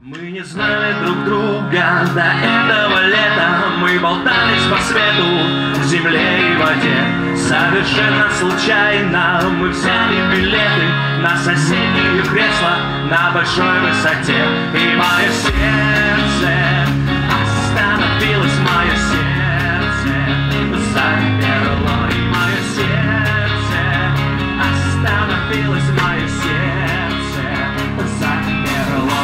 Мы не знали друг друга до этого лета. Мы болтались по свету, земле и воде. Совершенно случайно мы взяли билеты на соседние кресла на большой высоте. И мое сердце остановилось, мое сердце замерло. И мое сердце остановилось, мое сердце замерло.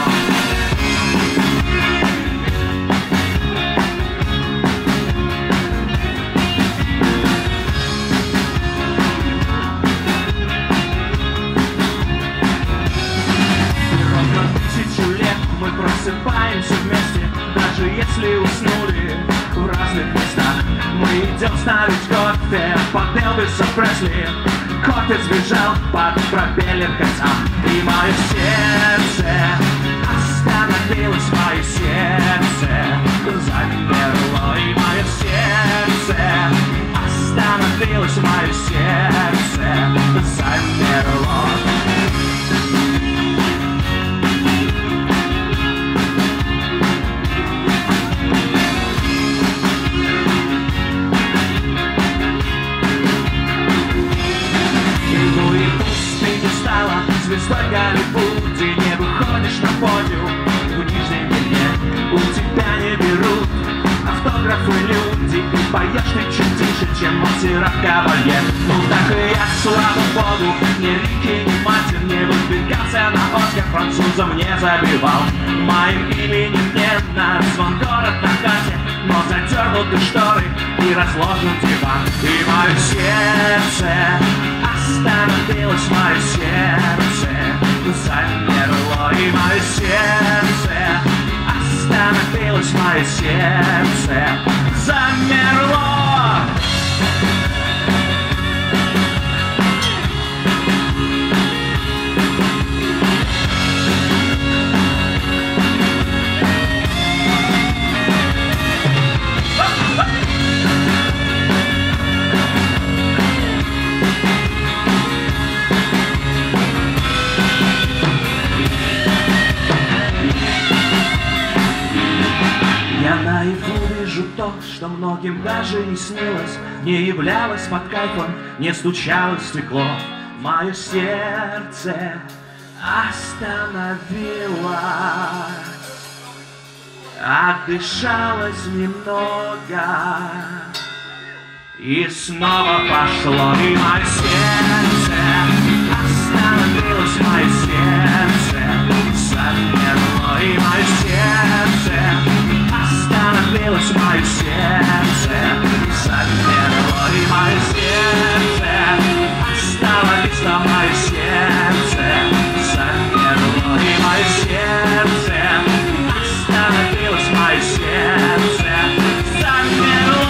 Мы просыпаемся вместе, даже если уснули в разных местах. Мы идем ставить кофе под Элвиса Пресли. Кофе сбежал под пропеллер кольца. И мое сердце остановилось, мое сердце замерло. И мое сердце остановилось, мое сердце замерло. Звездой Голливуде не выходишь на подиум в нижнем белье. У тебя не берут автографы люди, и поешь ты чуть тише, чем мастера кабалье. Ну так и я, слава богу, ни Рики, ни Мартин не выдвигался на Оскар, французом не забивал. Моим именем не назван город на карте, но задернуты шторы и разложен диван. И мое сердце остановилось, мое сердце замерло. И мое сердце остановилось, мое сердце замерло. То, что многим даже не снилось, не являлось под кайфом, не стучало в стекло. Мое сердце остановилось, отдышалось немного и снова пошло. И мое сердце остановилось, мое сердце замерло. И мое сердце остановилось, мое сердце замерло. И мое сердце остановилось, мое сердце замерло. И мое сердце остановилось, мое сердце замерло.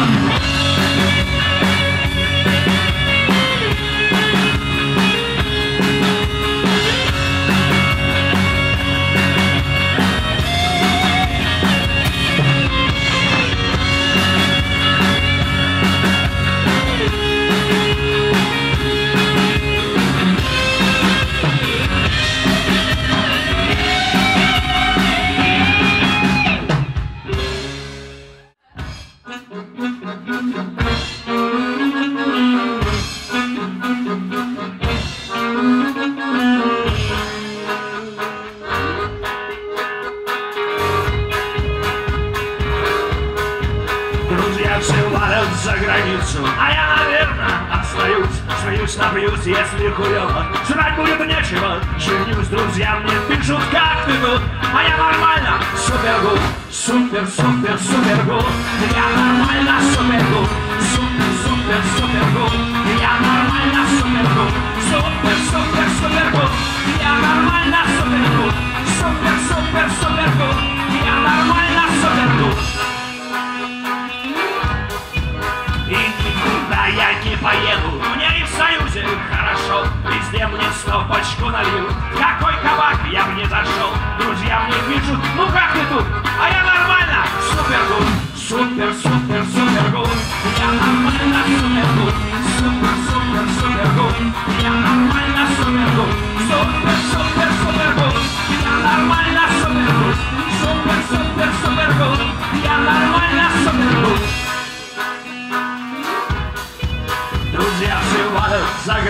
За границу, а я, наверное, остаюсь. Смеюсь, напьюсь, если хуёво, жрать будет нечего. Женюсь, друзья мне пишут, как ты тут, а я нормально, супер-гуд. Супер, супер, супер-гуд. Я нормально, супер-гуд. Супер, супер, супер-гуд. Я нормально, супер-гуд. Супер, супер, супер-гуд. Я нормально, супер-гуд. Супер, супер, супер-гуд. Я нормально, супер-гуд. Я не поеду, мне и в Союзе хорошо. Везде мне стопочку налью. В какой кабак я бы не зашел. Друзья мне пишут, ну как ты тут? А я нормально, супер-гуд. Супер, супер, супер-гуд. Я нормально, супер-гуд. Супер, супер, супер-гуд. Я нормально, супер-гуд. Супер, супер, супер-гуд. Я нормально, супер-гуд.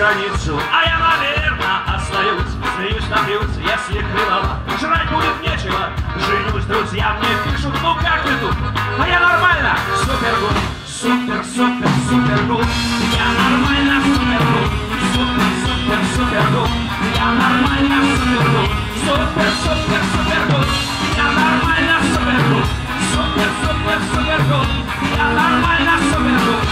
границу, а я, наверное, остаюсь. Смеюсь, напьюсь, если крылова, жрать будет нечего. Женюсь, друзья мне пишут, ну как ты тут? А я нормально, супер-гуд, супер-супер-супер-гуд. Я нормально, супер-гуд, супер-супер-супер-гуд. Я нормально, супер-гуд, супер-супер-супер-гуд. Я нормально, супер-гуд, супер-супер-супер-гуд. Я нормально, супер-гуд.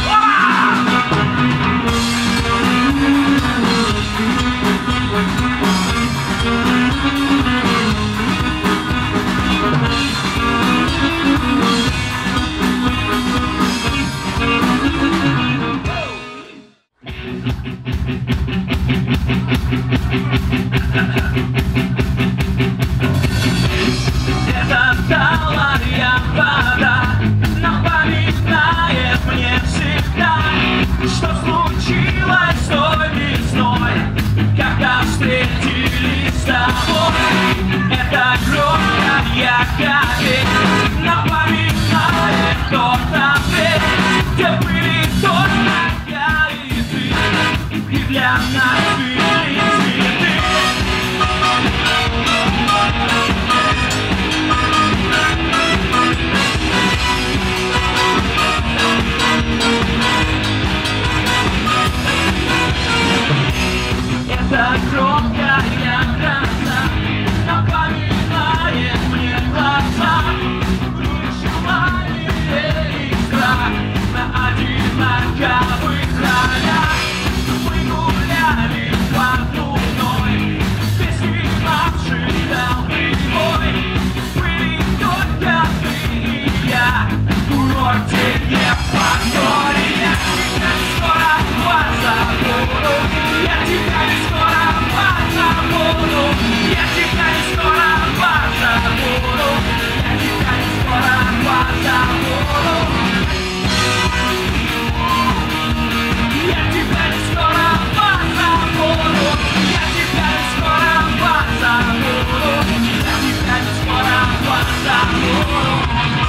Это талая вода напоминает мне всегда, что случилось той весной, когда встретились с тобой. Это громкая капель напоминает тот ответ, где были только я и ты, и для нас были цветы. Это громкая краса напоминает мне глаза, желание и страх на одинаковых ролях. Мы гуляли под луной, песни наши дал прибой. Были только ты и я, курорте Евпатория. Я не скоро вас забуду, я тебя не скоро вас забуду, я тебя не скоро вас забуду, я тебя не скоро вас забуду. Я тебя не скоро вас забуду, я тебя не скоро вас забуду, я тебя не скоро вас забуду.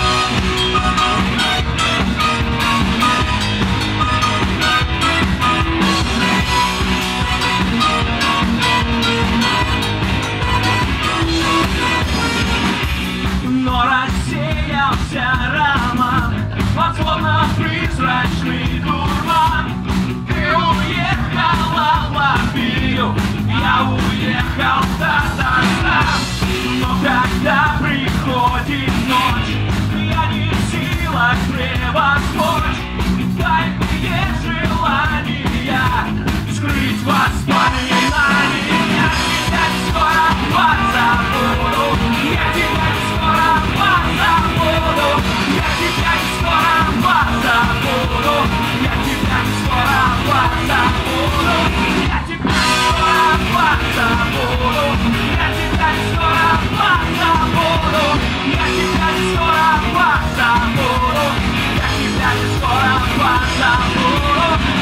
Но рассеялся роман, вот словно призрачный дурман. Ты уехала в Латвию, я уехал в Татарстан. Но когда приходит ночь, я не в силах превозмочь тайные желания, скрыть воспоминания. Я не скоро вас забуду, я тебя не скоро вас забуду, я тебя не скоро вас забуду, я тебя не скоро вас забуду, я тебя не скоро вас забуду, я тебя не скоро вас забуду, я тебя не скоро вас забуду, я тебя не скоро вас забуду.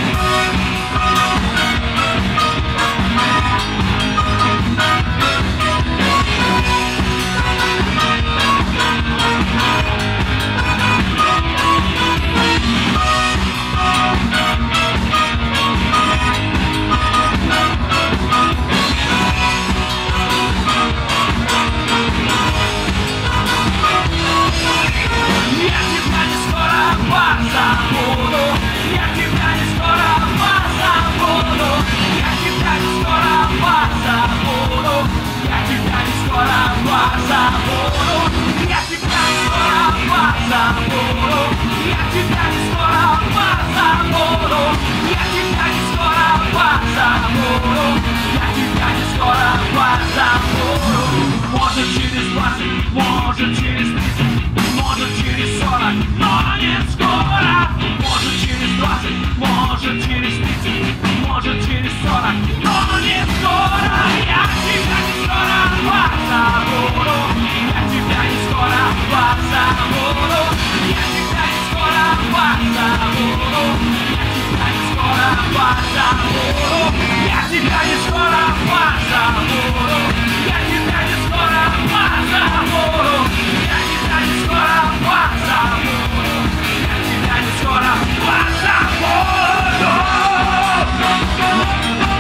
Может через 20, может через 30, может через 40, но не скоро. Может через 20, может через 30, может через 40, но не скоро. Я тебя не скоро вас забуду, я тебя не скоро вас забуду, я тебя не скоро вас забуду, я тебя не скоро вас забуду, я тебя не скоро вас забуду, я тебя не скоро вас забуду, я тебя не скоро вас забуду, я тебя не скоро вас забуду.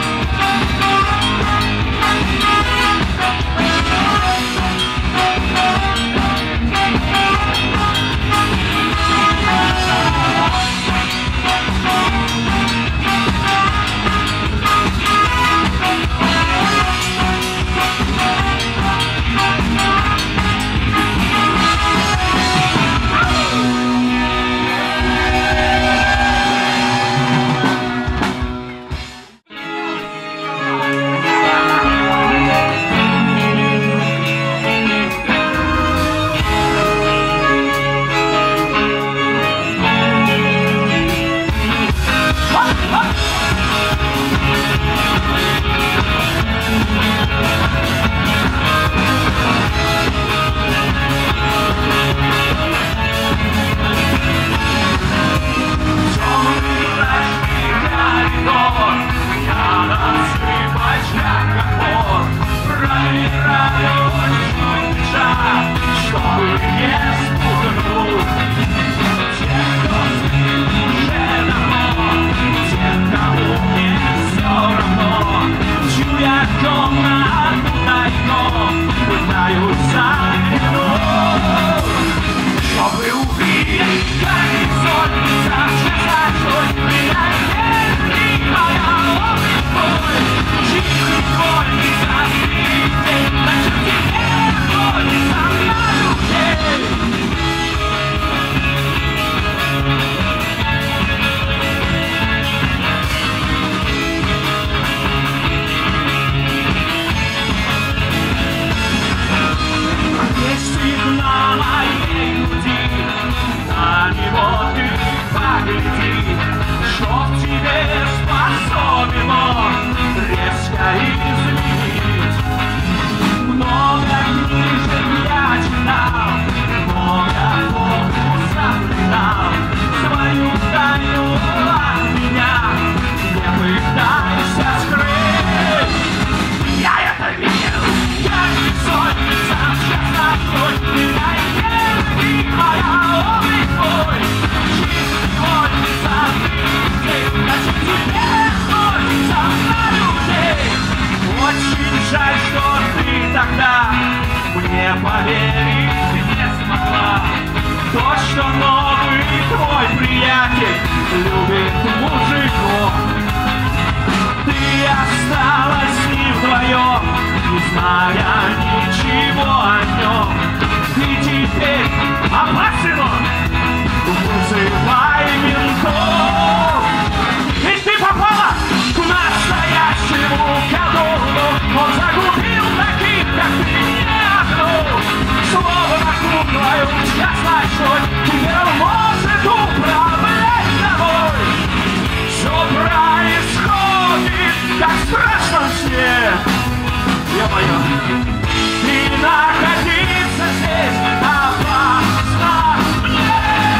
поверить не смогла. То, что новый твой приятель любит мужиков. Ты осталась с ним вдвоем, не зная ничего о нем. Ты теперь опасен он, вызывай ментов. И ты попала к настоящему колдуну. Он загубил таких, как ты, не одну. Словно куклою частной шой, теперь он может управлять тобой. Все происходит, как в страшном сне. Ё-моё, и находиться здесь опасно мне.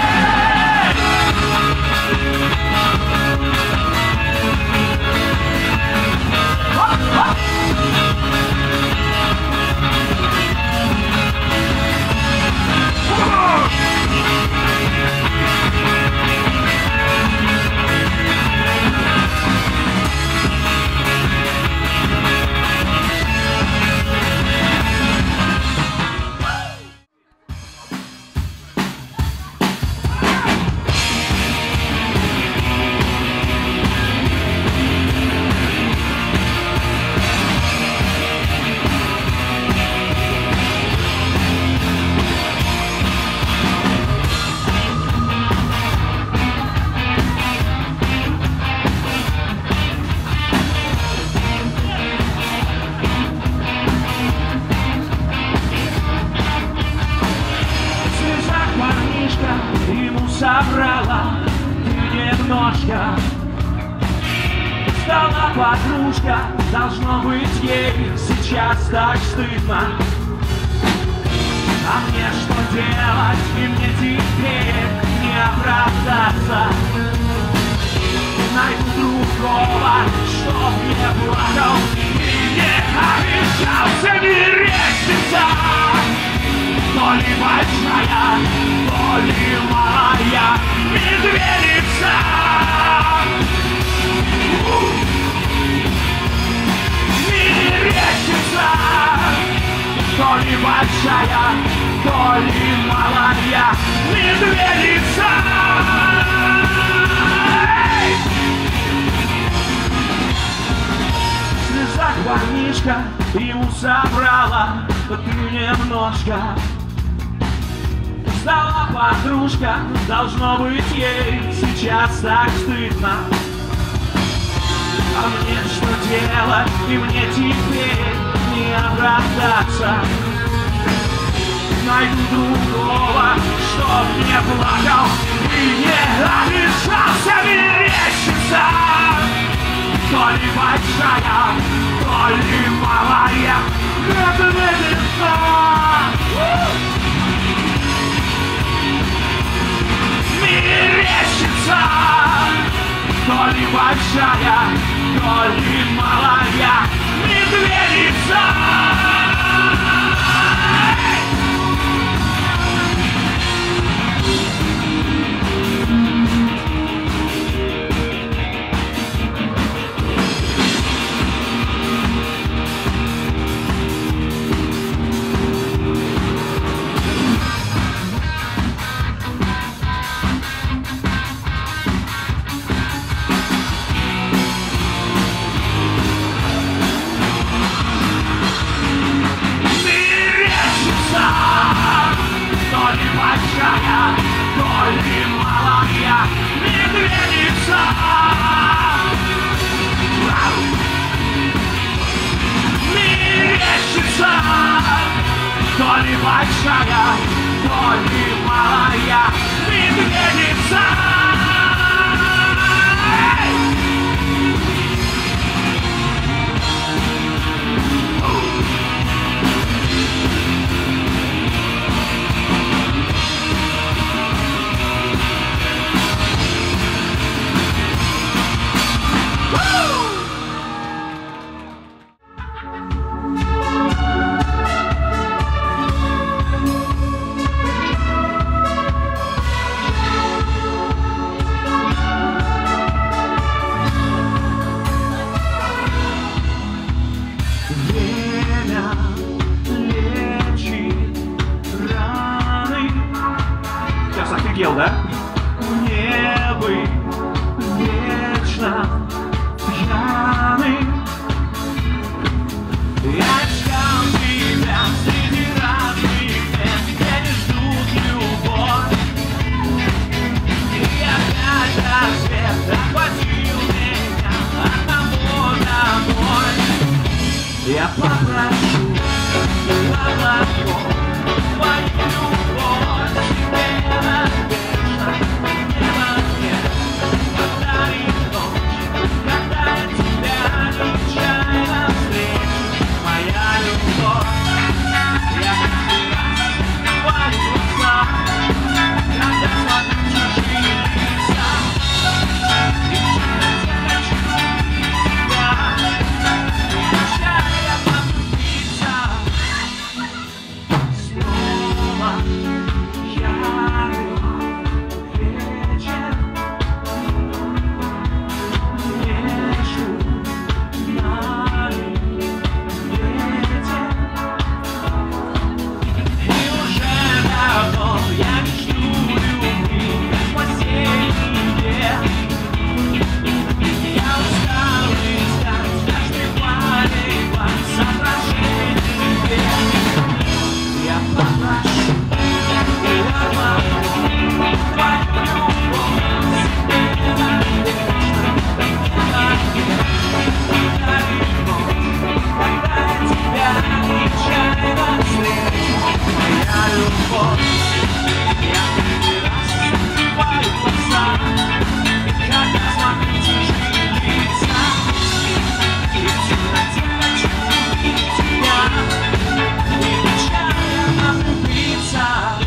Собрала ты немножко, стала подружка, должно быть ей сейчас так стыдно. А мне что делать, и мне теперь не оправдаться. Найду другого, чтоб не плакал и не обещался мерещиться. То ли большая, то ли малая медведица. Мерещится. То ли большая, то ли малая медведица. В слезах парнишка ему собрала ты немножко. Стала подружка, должно быть ей сейчас так стыдно. А мне что делать, и мне теперь не оправдаться. Найду другого, чтоб не плакал и не обижался мерещиться. То ли большая, то ли малая медведица. Мерещится. То ли большая, то ли малая медведица. То ли большая, то ли малая медведица. Я искал тебя среди разных мест, где не ждут любовь. И опять рассвет охватил меня одного домой. Я попрошу облаков твою любовь себе навечно. Небо мне подарит ночь, когда я тебя нечаянно встречу. Моя любовь, я каждый раз открываю глаза, когда смотрю чужие лица. И в темноте хочу увидеть тебя, и нечаянно влюбиться. Снова ярый вечер, вешаю на ветер. И уже давно я мечту любви, как в последний. Я устал искать каждый маленький глаз отражение век. Я попрошу облаков твою любовь себе навечно. Подарит ночь, когда я тебя нечаянно встречу. Моя любовь, я каждый раз открываю глаза, когда смотрю чужие лица. И в темноте хочу увидеть тебя, и нечаянно влюбиться.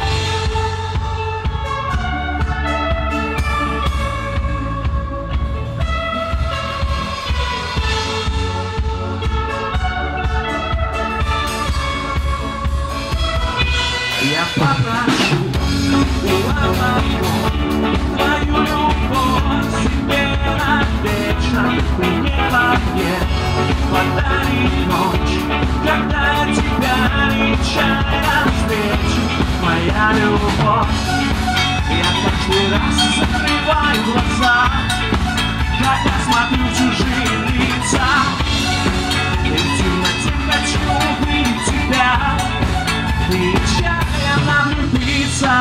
Я попрошу облаков твою любовь себе навечно. Небо мне подарит ночь, когда я тебя нечаянно встречу. Моя любовь, я каждый раз закрываю глаза, когда смотрю чужие лица. И в темноте хочу увидеть тебя, и нечаянно влюбиться.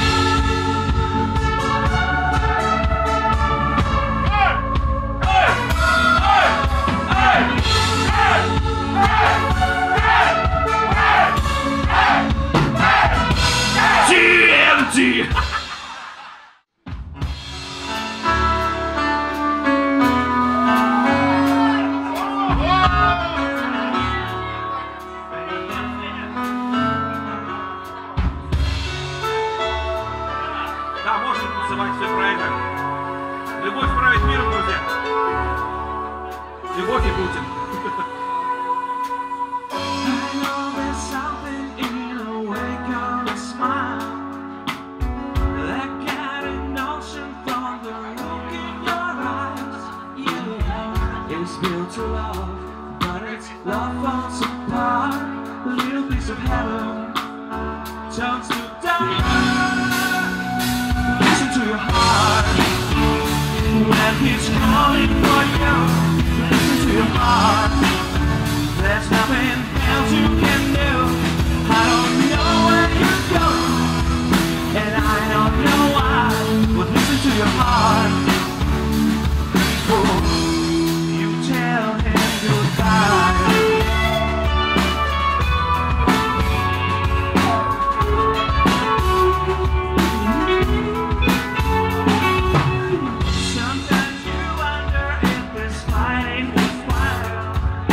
TNT! Да, можно танцевать, все правильно. Любовь правит миром, друзья. Любовь и Путин. It's built to love, but its love falls apart. A little piece of heaven turns to dust. Listen to your heart when he's calling for you. Listen to your heart. There's nothing else you can do. I don't know where you go, and I don't know why. But listen to your heart. Before you tell him goodbye. Sometimes you wonder if this fight ain't worthwhile.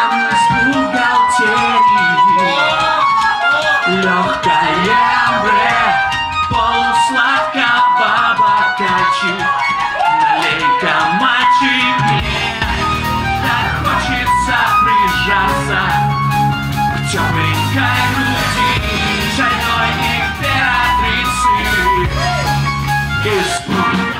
Дама с бухгалтерии, легкая бре, полусладко баба качи. Налей-ка, мальчик, мне так хочется прижаться к тепленькой груди шальной императрицы. Испуг,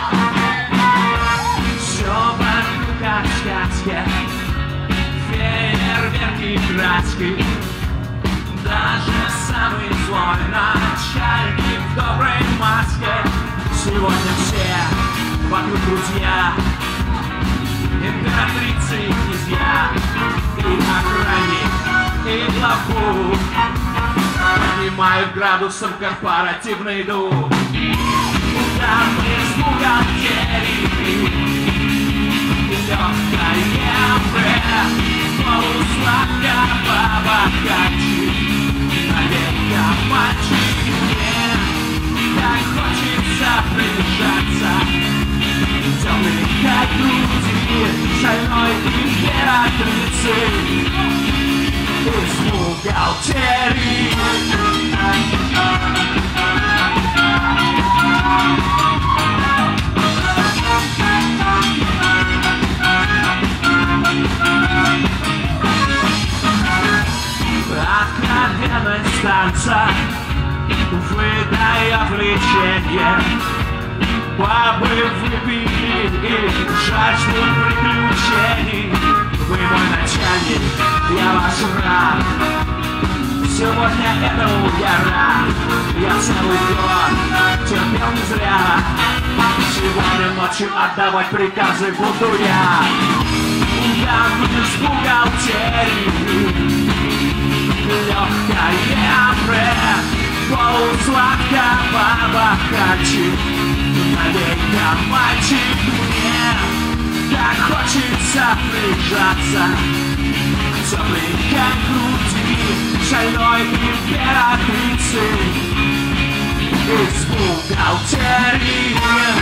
все вокруг как в сказке, фейерверки краски. Даже самый злой начальник в доброй маске. Сегодня все вокруг друзья, императрицы и князья, и охранник, и главбух поднимают градусом корпоративный дух. Дамы с бухгалтерии, легкая бре, полусладко баба качи. Налей-ка, мальчик, мне так хочется прижаться к тепленькой груди шальной императрицы из бухгалтерии. Откровенность танца выдает лечение. Бабы выпили и жаждут приключений. Вы мой начальник, я ваш рад. Сегодня этому я рад. Я целый год терпел не зря. Сегодня ночью отдавать приказы буду я. Дамы с бухгалтерии, легкая бре, полусладко баба качи. Налей-ка, мальчик, мне так хочется прижаться к тепленькой груди шальной императрицы из бухгалтерии.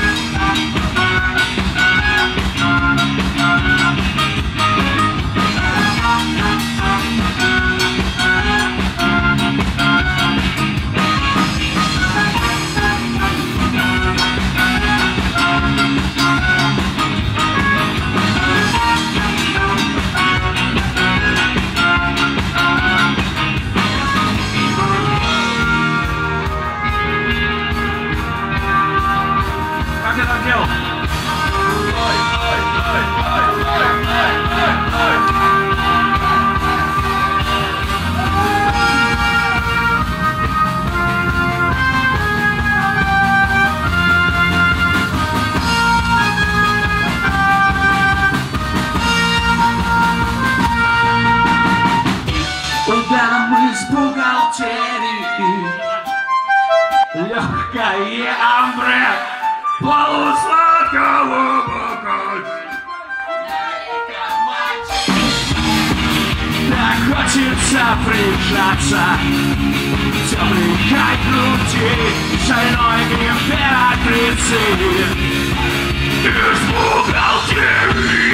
Дамы с бухгалтерии, легкое амбре, полусладкого бокаль. Так хочется прижаться к тепленькой груди шальной императрицы из бухгалтерии.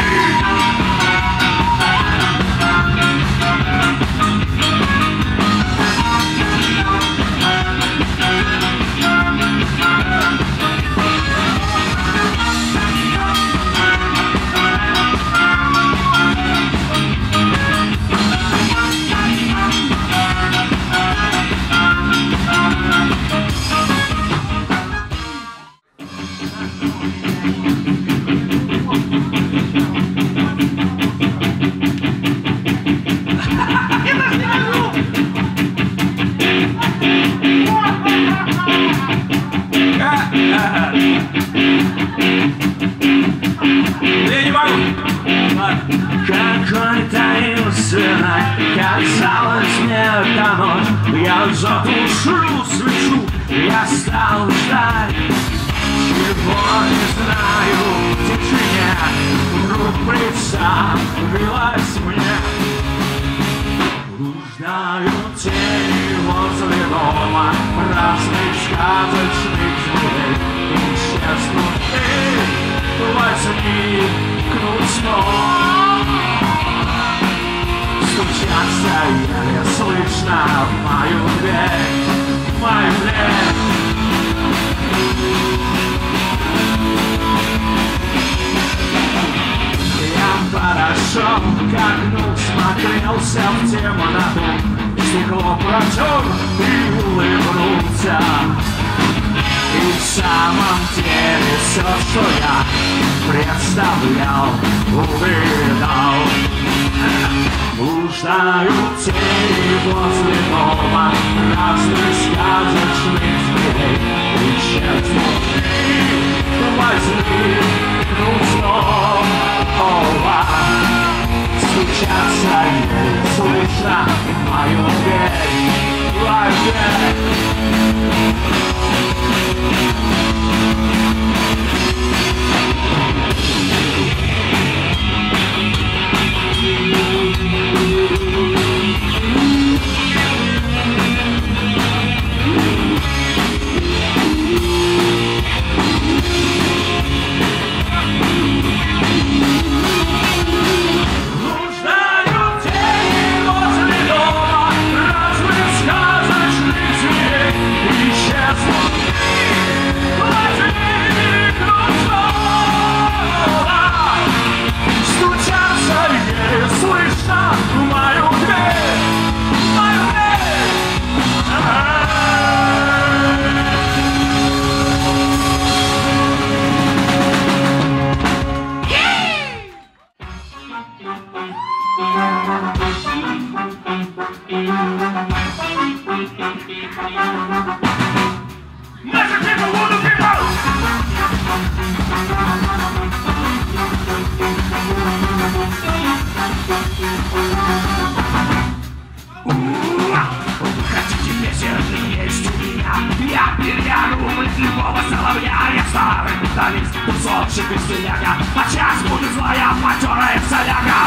Какой таинственной казалось мне эта ночь. Я за душу свечу, я стал ждать. Чего не знаю, в тишине вдруг представилась мне. Блуждаю тени возле дома разных сказочных зверей. Исчезнут и возникнут снова. стучаться, еле слышно в мою дверь, в мою дверь. Я подошел к окну, смотрелся в темноту, стекло протер и улыбнулся. И в самом деле все, что я представлял, увидал. Блуждают тени возле дома разных сказочных зверей. Исчезнут дни, возникнут снова. Стучаться еле слышно в мою дверь, в мою дверь. Тусовщик и стиляга, а час будет злая матерая соляга.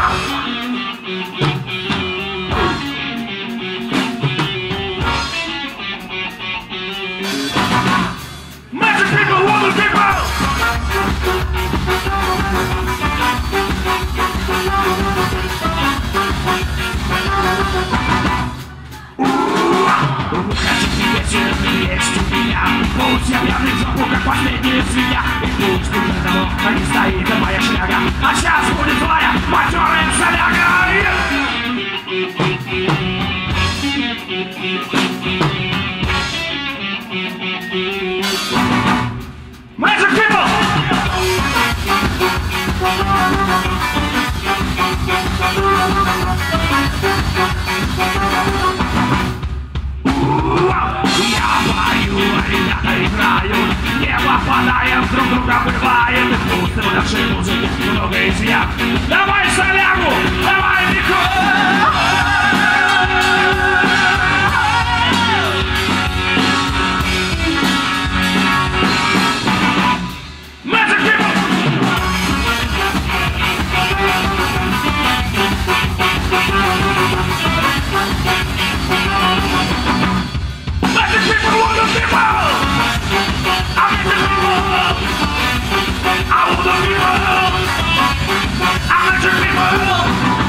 Magic people, woman people. Хотите вечером есть у меня, пусть я пьяный в жопу, как последняя свинья. И пусть уже давно не стоит моя шляга, а сейчас будет злая матерая соляга. Magic people! Я пою, ребята играют, не попадаем друг друга, бывает. И пусть в нашей музыке много изъян. Давай солягу, давай легко! Magic people! Magic people, want the people! I need the people! I want the people! I want the people!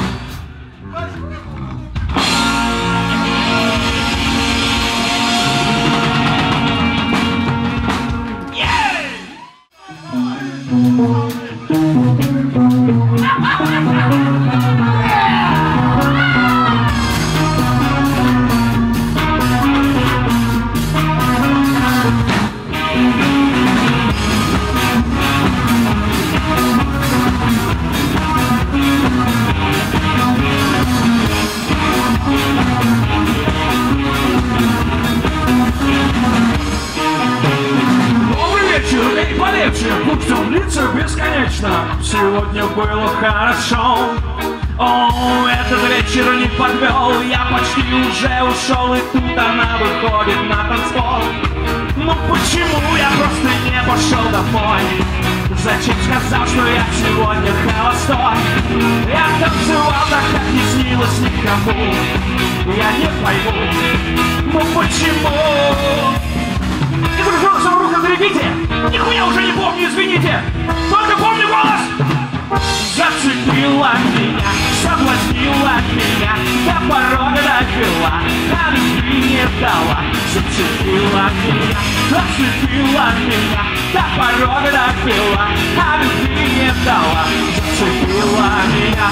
Пусть он длится бесконечно. Сегодня было хорошо. О, этот вечер не подвел. Я почти уже ушел, и тут она выходит на танцпол. Ну почему я просто не пошел домой? Зачем сказал, что я сегодня холостой? Я танцевал так, как не снилось никому. Я не пойму, ну почему? Я закружился в руках, заребите! Нихуя уже не помню, извините! Только помню голос! Зацепила меня, соблазнила меня, до порога довела, а любви не дала. Зацепила меня, зацепила меня, до порога довела, а любви не дала. Зацепила меня.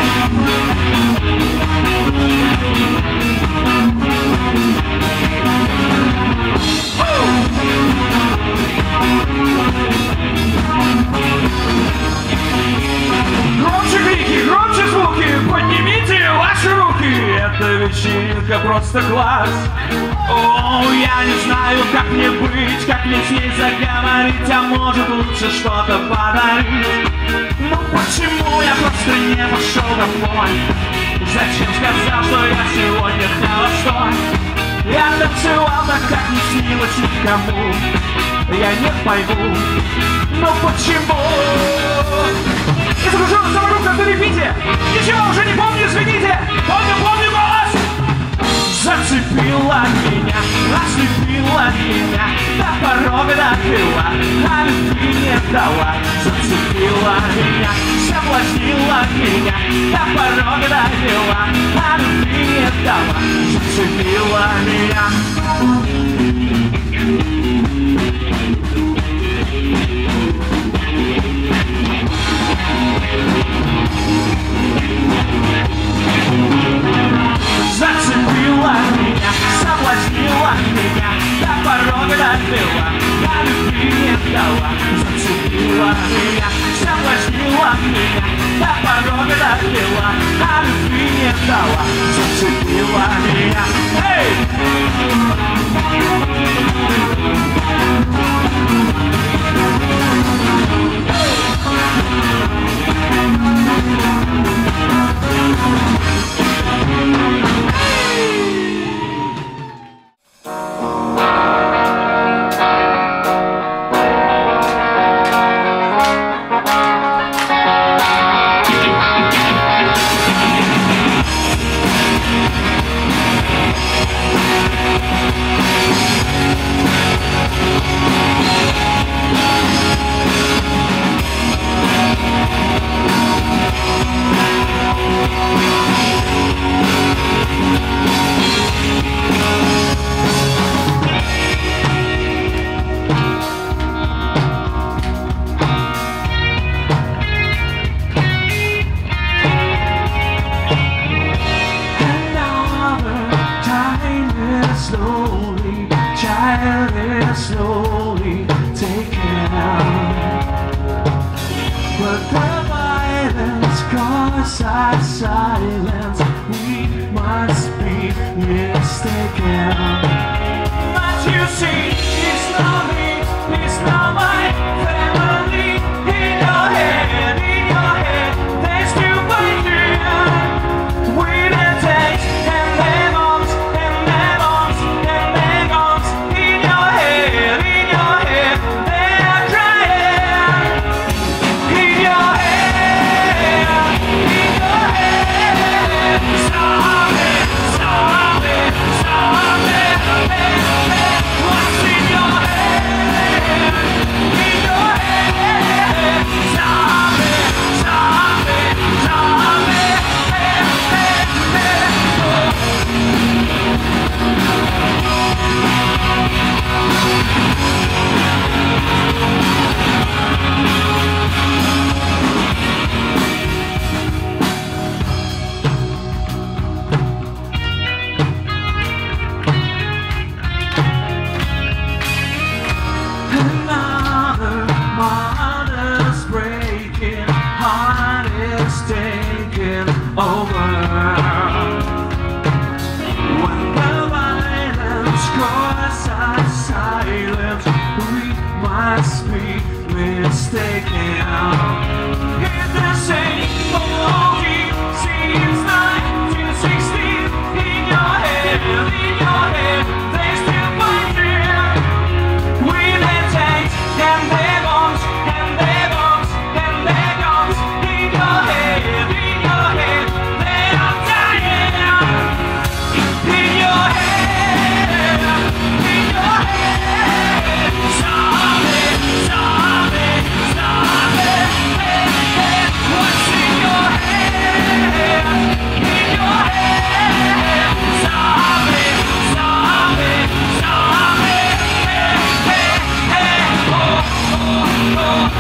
Громче крики, громче звуки, поднимите ваши руки. Эта вечеринка просто класс. О, я не знаю, как мне быть, как мне с ней заговорить, а может лучше что-то подарить. Ну почему я просто не пошел домой? Зачем сказал, что я сегодня холостой? Я танцевал так, как не снилось никому. Я не пойму, но почему? Я закружила саму руку на репите. Ничего уже не помню, извините. Помню голос. Зацепила меня, ослепила меня, до порога довела, а любви не дала. Зацепила меня, соблазнила меня, до порога довела, а любви не дала. Зацепила меня. Зацепила меня, соблазнила меня, до порога довела, а любви не дала. Зацепила меня, соблазнила меня, до порога довела, а любви не дала. Зацепила меня. Эй!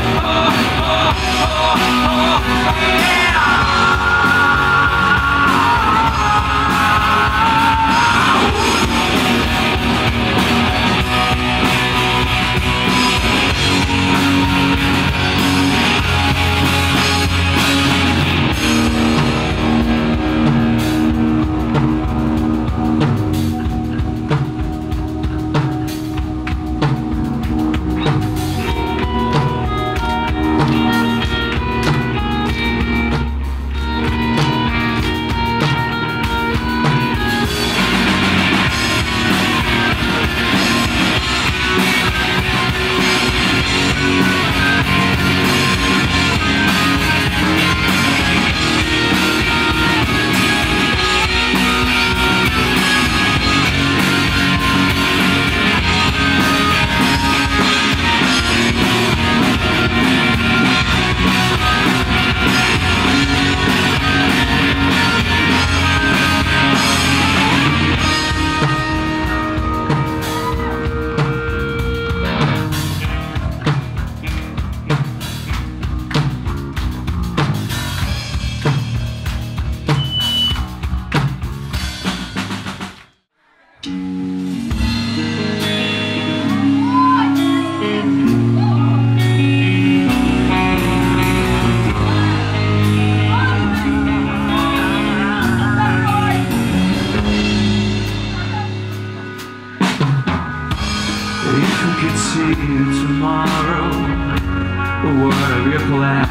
see you tomorrow. What of your plan?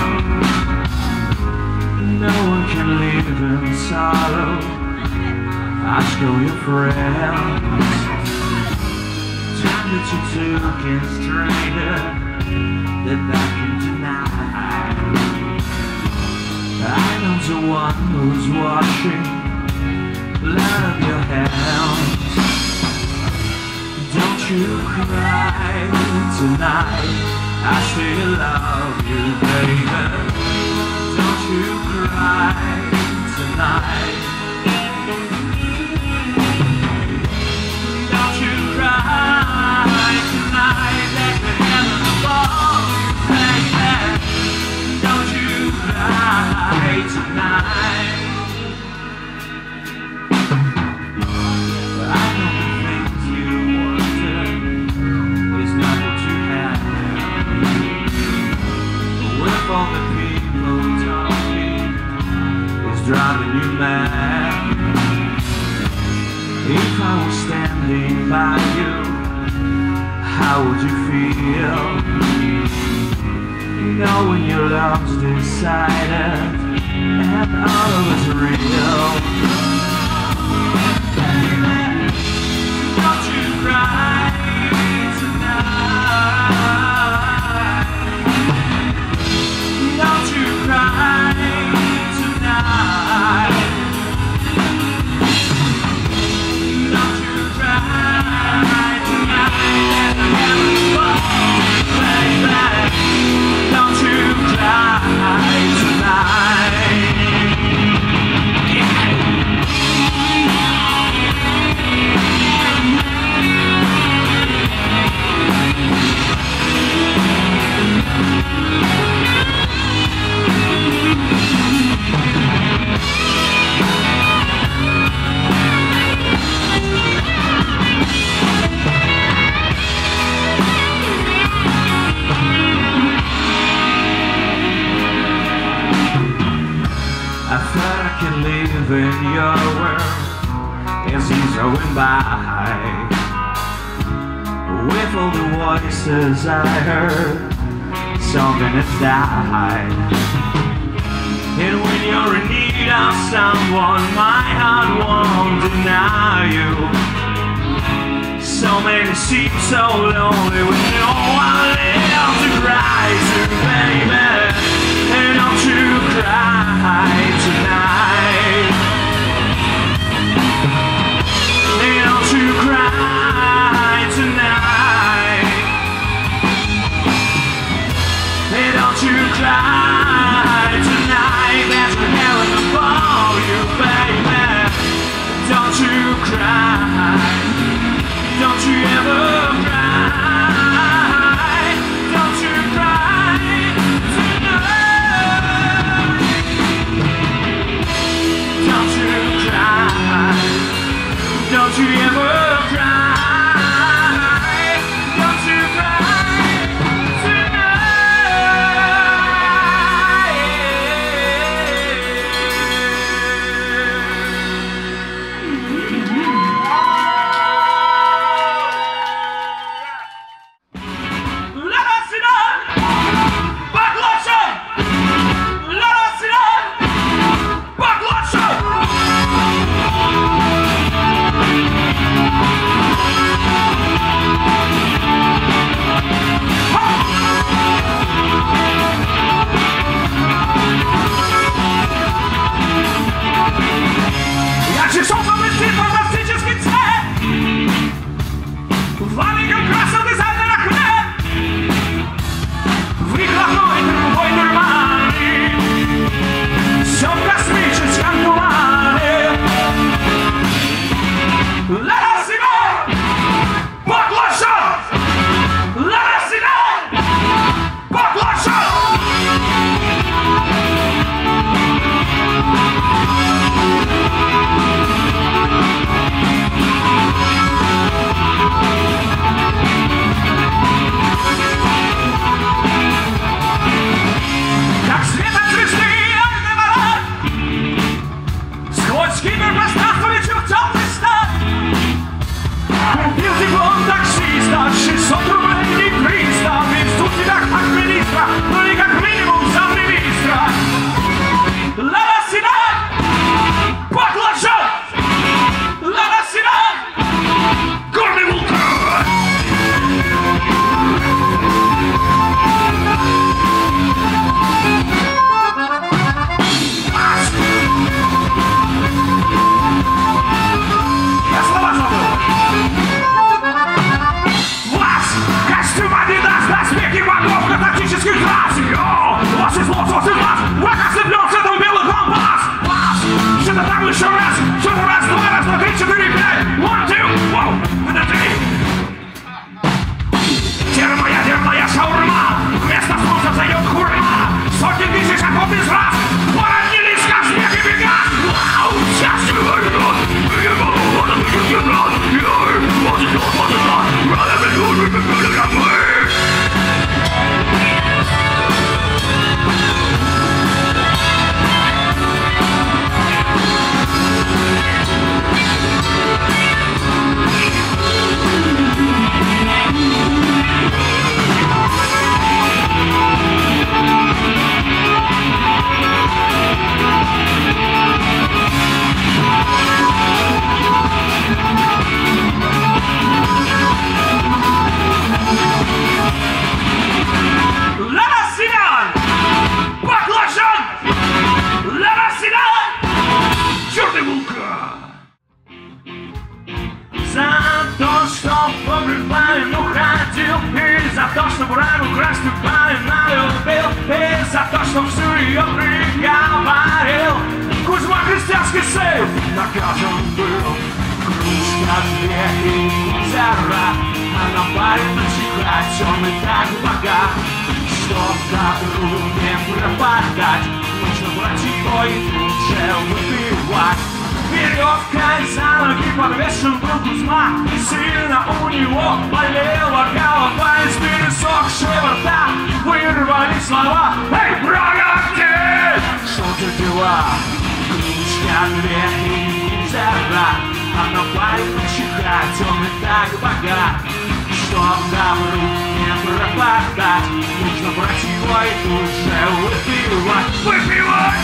No one can live in sorrow. Ask all your friends. Time that you took is stranger that I can deny. I know the one who's watching blood of your hands. Don't you cry tonight, I still love you, baby. Don't you cry tonight. Don't you cry tonight, let the heaven above you, baby. Don't you cry tonight. All the people talking is driving you mad. If I was standing by you, how would you feel? Knowing your love's decided and all of it's real. Don't you cry tonight. Don't you cry tonight. Don't you cry tonight. Let the heavens fall, baby. Don't you cry tonight. I thought I could live in your world as he's going by. With all the voices I heard, something has died. And when you're in need of someone, my heart won't deny you. So many seem so lonely with no one else to cry to, baby. And don't you cry tonight. And don't you cry tonight. And don't you cry tonight. There's a heaven above you, baby. Don't you cry. Don't you ever cry. Don't you cry вас, вас из лос, вас из вас, враг ослеплен, с этого белый компас. Что-то там еще раз, что-то раз, два, раз, два, три, четыре, пять. One, two, wow, это три. Термоядерная шаурма, вместо солнца взойдет хурма. Сотни тысяч окоп из раз, поранились, как снег и бега. Вау, счастье войдет, за то, что всю ее приговорил. Кузьма Христианский сейф наказан был. Кружка, две и озера, а на баре начихать он и так богат. Чтоб добру не пропадать, нужно брать его и тут же выпивать. Веревкой за ноги подвешен был Кузьма, и сильно у него болела голова. Из пересохшего рта вырвались слова: «Эй, брагатей, что за дела?» Кружка, две и озера, а на баре начихать он и так богат. Чтоб добру не пропадать, нужно брать его и тут же выпивать. Выпивать!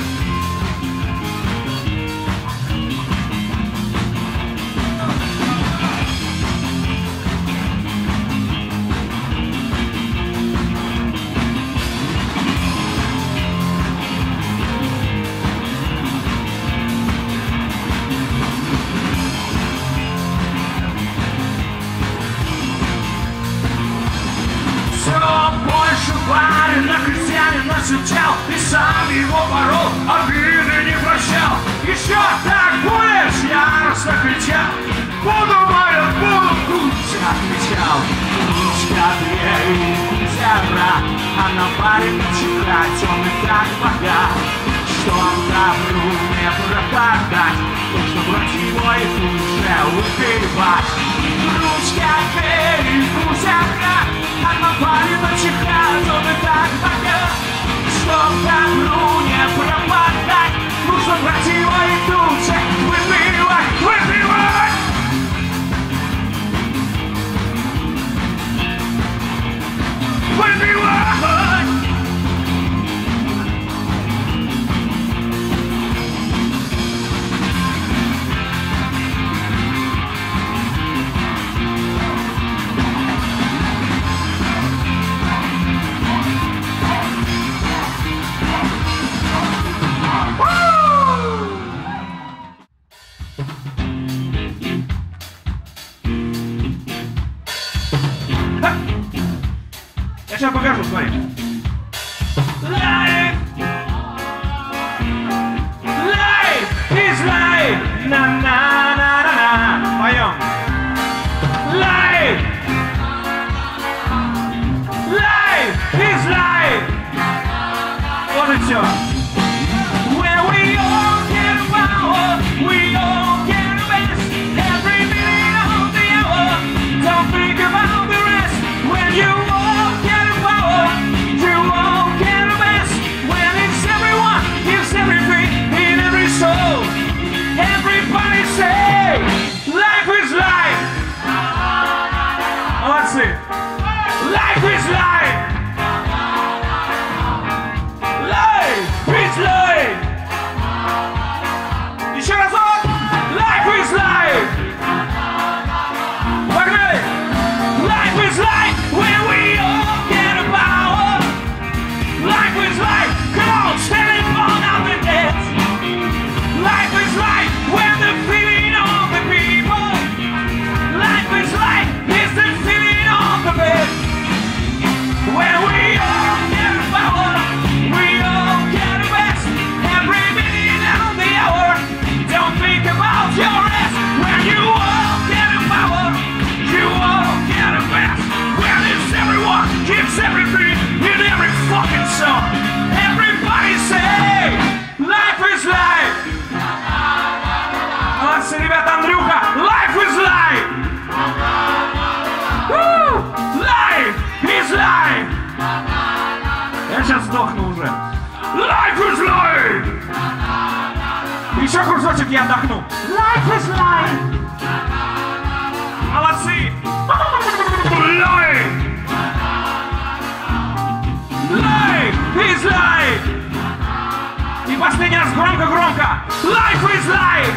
Сидел и сам его борол, обиды не прощал. Еще так будешь, яростно кричал. Буду, Майя, буду, тут отвечал. Кружка, две и озера, а на баре начихать он и так богат. Чтоб добру не пропадать, нужно брать его и тут же выпивать. Кружка, две и озера, а на баре начихать он и так богат. Чтоб добру не пропадать, нужно брать его и тут же выпивать, выпивать! Выпивать! Я сейчас покажу, смотри. Life is life. На-на-на-на-на. Поем. Life is life. Вот и все. Where we all get power, we all get the best. Every minute of the hour, don't think about the rest. When you all get power, you all get the best. When it's everyone, it's everything in every soul. Everybody say, life is life. Молодцы. Life is life. Life Я сейчас сдохну уже. Life is life! Еще кусочек я отдохну. Life is life! Молодцы! Life! Life is life! И последний раз громко-громко. Life is life!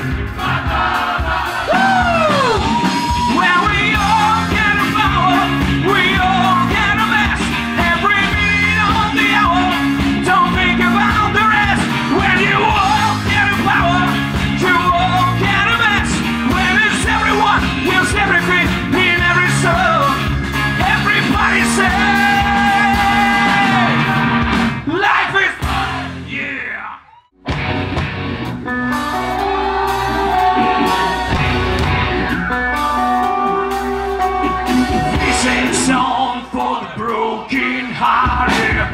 Where we all get a power, we all get a mess. Every minute on the hour, don't think about the rest. When you all get a power, you all get a mess. When it's everyone, wills everything in every soul. Everybody say, life is yeah. This ain't a song for the broken hearted.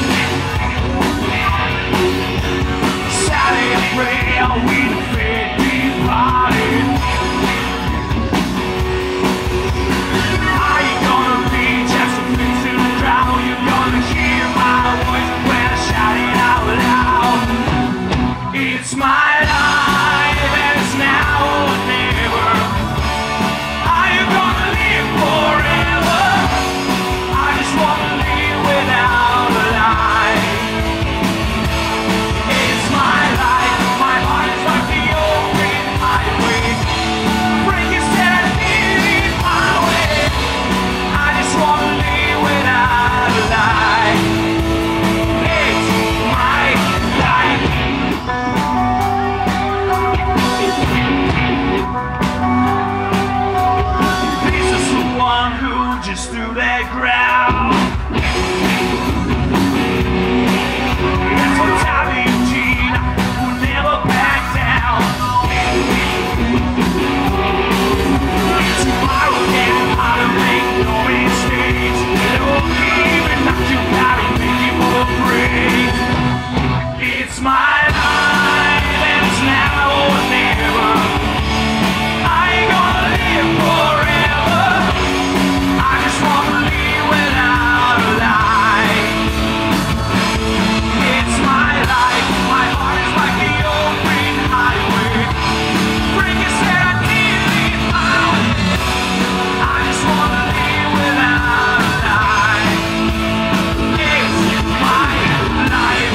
Sadly afraid with the fate departed. Are you gonna be just a face in the crowd? You gonna hear my voice when I shout it out loud? It's my life and it's now or never. Are you gonna live forever? I just wanna live without a lie. It's my life, my heart is like the open highway. Break it said I did it my way. I just wanna live without a lie. It's my life. This is the one who just threw that ground. That's what Tommy Eugene will never back down. Tomorrow getting how to make no mistakes. Don't even knock you out and make you more great. It's my life and it's now or never. I ain't gonna live forever. I just wanna live without a lie. It's my life, my heart is like the open highway. Breaker said I did it my way. I just wanna live without a lie. It's my life.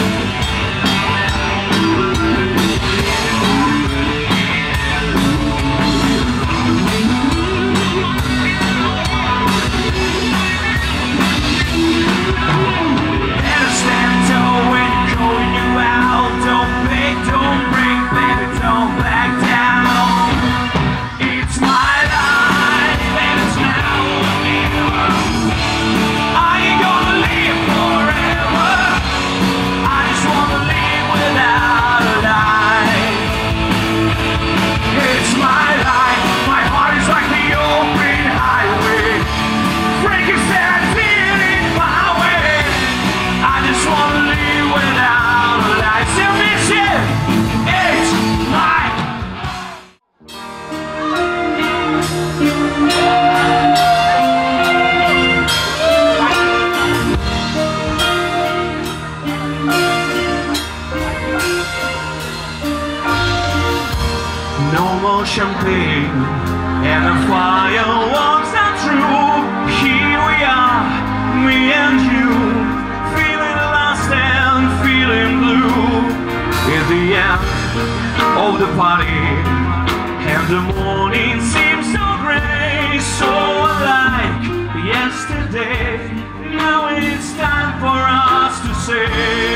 Better stand tall when you're calling you out. Don't beg, don't break, baby, don't back down. It's my life and it's now or never. I ain't gonna live forever. I just wanna live without a lie. It's my life, my heart is like the open highway. Breaker said I did it my way. I just wanna live without a lie. Submission, it's my no more champagne and the fireworks are true. Here we are, me and you, feeling lost and feeling blue. In the end of the party, and the morning seems so gray, so unlike yesterday. Now it's time for us to say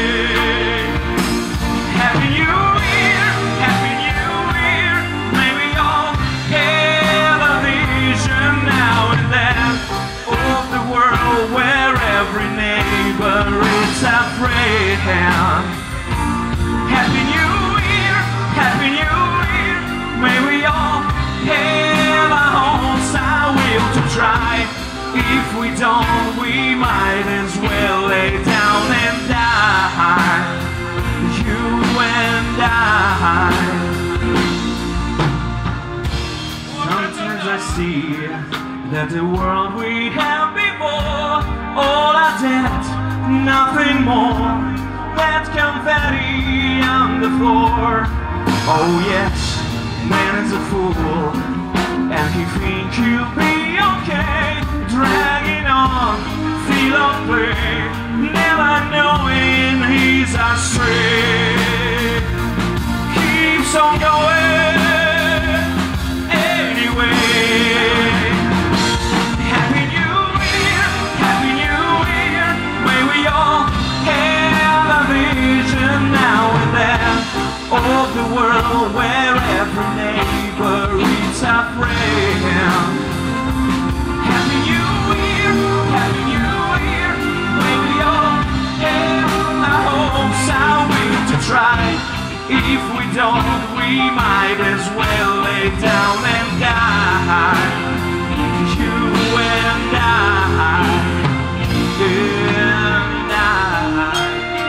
Happy New Year, Happy New Year. May we all have a vision now and then of the world where every neighbor is a friend. Happy New Year, Happy New Year. May we all have our homes, our will to try. If we don't, we might as well lay down and die. You and I. Sometimes I see that the world we have before, all our debt nothing more. That confetti on the floor. Oh yes, man is a fool, and he thinks you'll be okay. Dragging on, feel of play, never knowing he's astray. Keeps on going anyway. Happy New Year, may we all have a vision now and then of the world where every neighbor is a friend. Happy New Year, may we all have our hopes and will to try. If we don't, we might as well lay down and die. You and I, and I.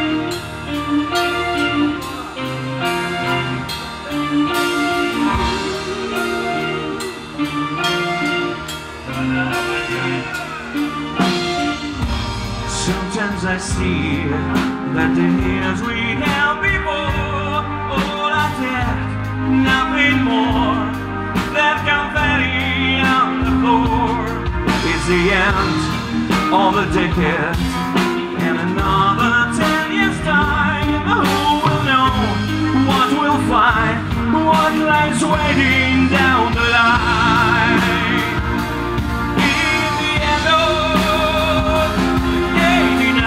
Sometimes I see that the years we had before, all I did, nothing more. That confetti on the floor is the end of the decade. In another 10 years' time, who will know what we'll find, what lies waiting down the line. In the end of '89.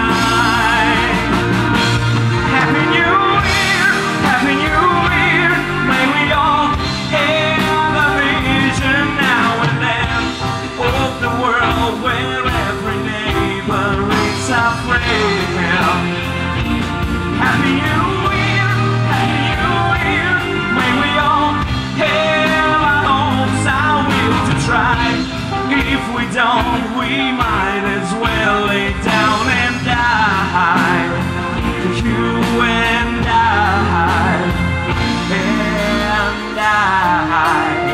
Happy New Year, may we all have a vision now and then of the world where every neighbor is a friend. Happy New Year, may we all have our hopes and will to try. If we don't, we might as well lay down and die. You and I, and I.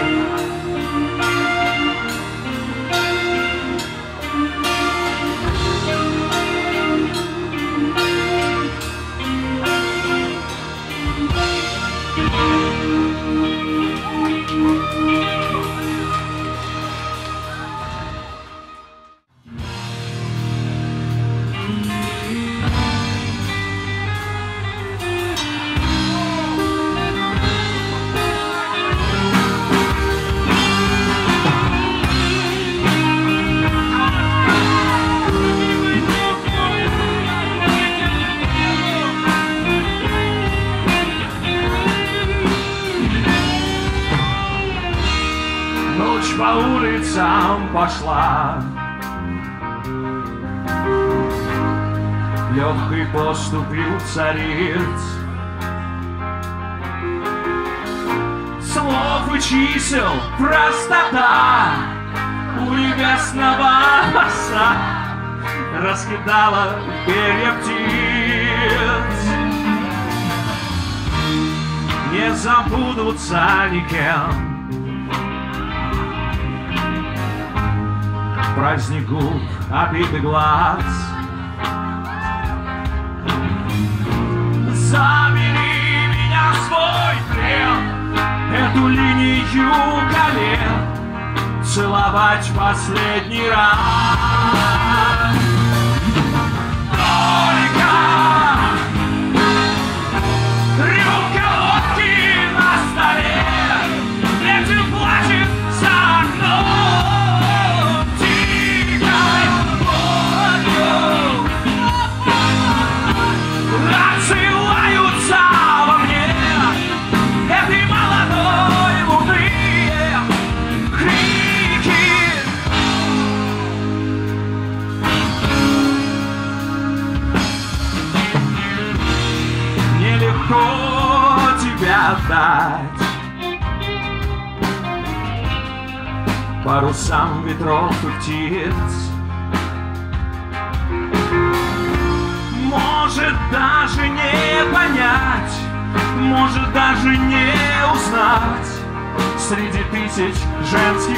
Ночь по улицам пошла, легкой поступью цариц, слов и чисел простота у небесного оса раскидала перья птиц. Не забудутся никем праздник губ, обид и глаз. Забери меня в свой плен, эту линию колен целовать в последний раз. Только рюмка водки на столе, ветер плачет за окном. Тихой ночью расцелуются во мне этой молодой луны крики. Нелегко тебя отдать парусам ветров и птиц. Может даже не понять, может даже не узнать среди тысяч женских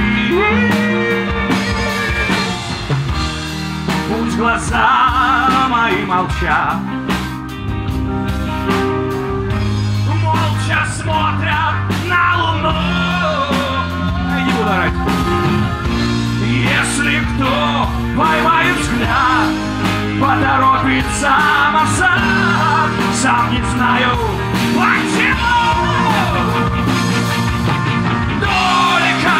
лиц. Пусть глазам мои молчат. Молча смотрят на луну. Не буду орать. Если кто поймает взгляд, поторопится назад, сам не знаю почему. Только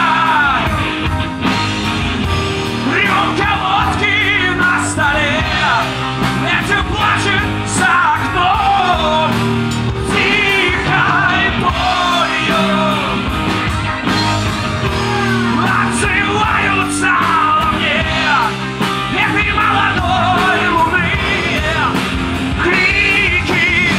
рюмка водки на столе, ветер плачет за окном тихой болью. Отзываются во мне этой молодой луны крики.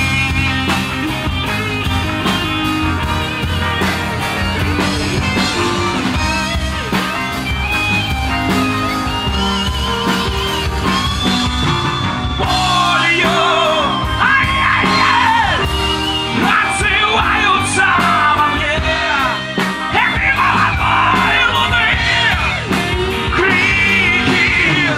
Болью, ай-яй-яй, отзываются во мне этой молодой луны крики.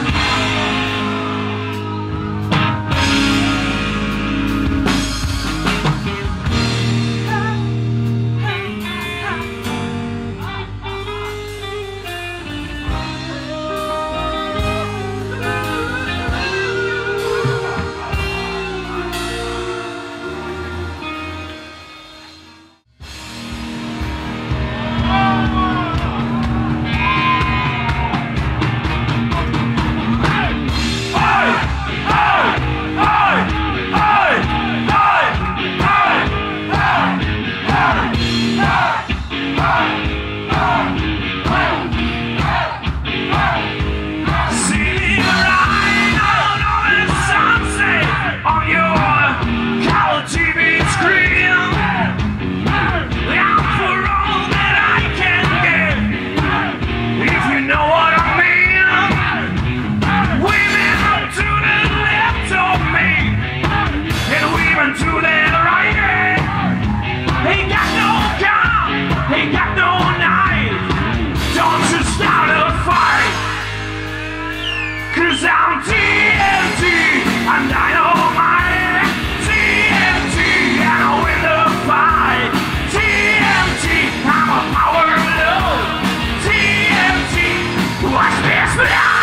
Cause I'm TNT and dynamite. TNT and I win the fight. TNT, I'm a power load. TNT, watch this now.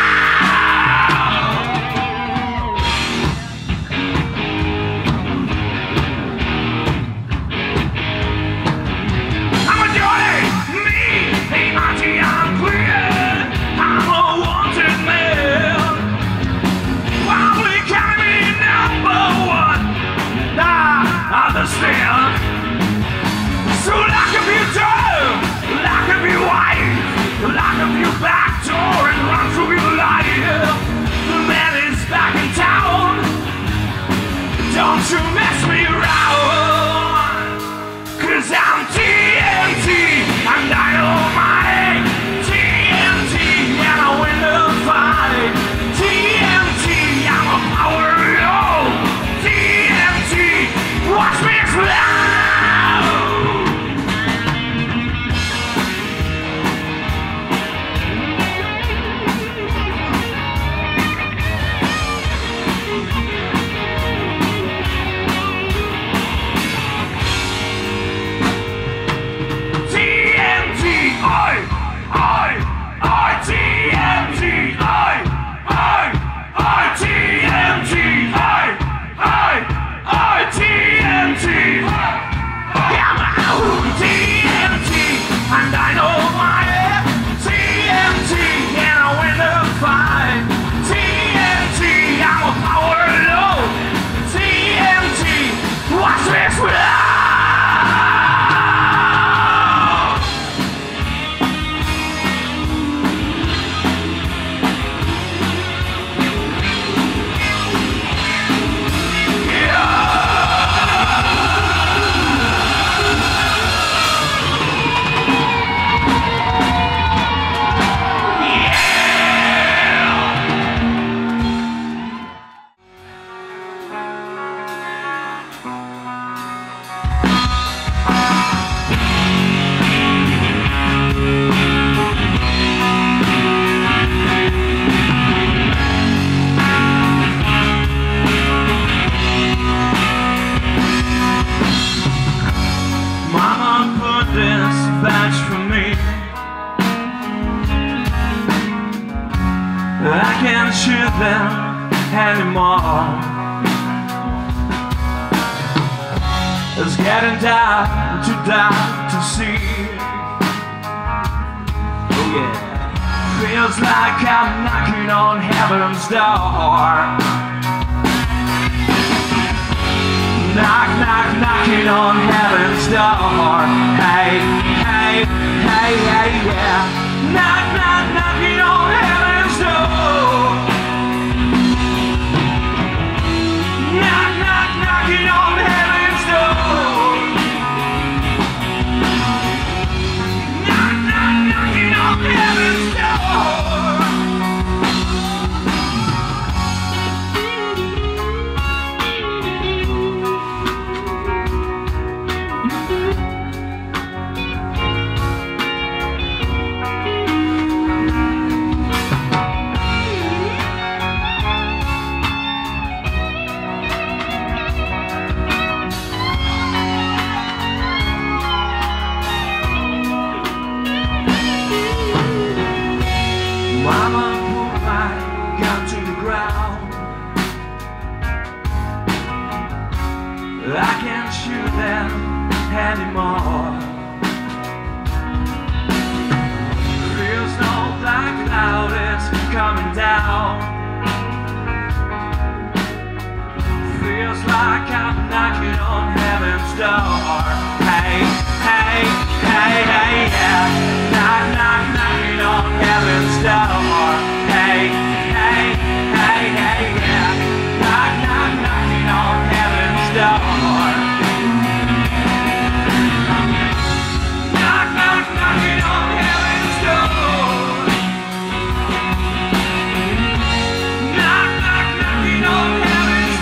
I'm a Johnny, me, hey Monty, I'm clear. I'm a wanted man. Probably can be #1. I understand. So lock up your door, lock up your wife, lock up your back door and run through your life. The man is back in town. Don't you mess me around. Cause I'm TNT, I'm dynamite. TNT, and I win the fight. TNT, I'm a power load. TNT, watch me explode. them anymore. It's getting dark, too dark to see. Oh yeah. Feels like I'm knocking on heaven's door. Knock, knock, knocking on heaven's door. Hey, hey, hey, hey, yeah. Knock, knock, knocking on heaven's door. Knock, knock, knocking on heaven's door. Knock, knock, knocking on heaven's door. Mama put my gun to the ground. I can't shoot them anymore. Feels no black cloud is coming down. Feels like I'm knocking on heaven's door. Hey, hey, hey, hey, yeah. Knock, knock, knocking on heaven's door. Hey, hey, hey, hey, yeah. Knock, knock, knocking on heaven's door. Knock, knock, knocking on heaven's door. Knock, knock, knocking on heaven's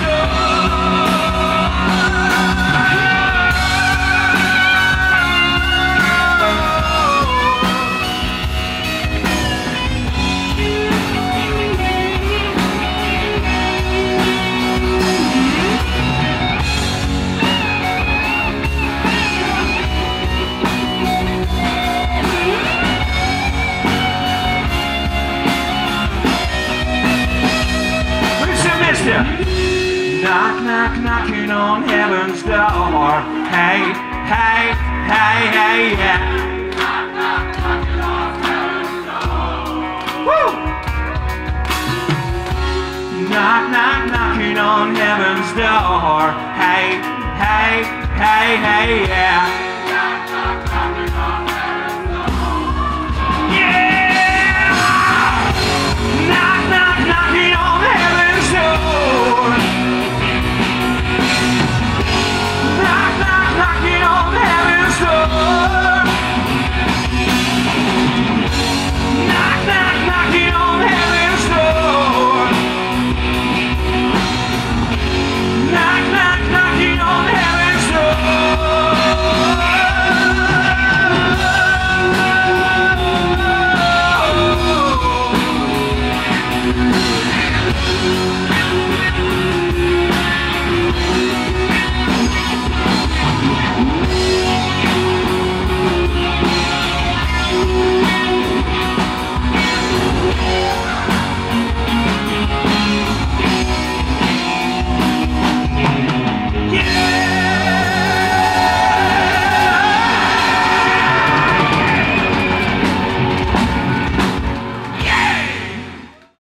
knock, knock, knocking on heaven's door. Hey, hey, hey, hey, yeah. Knock, knock, knocking on heaven's door. Woo! Knock, knock, knocking on heaven's door. Hey, hey, hey, hey, yeah.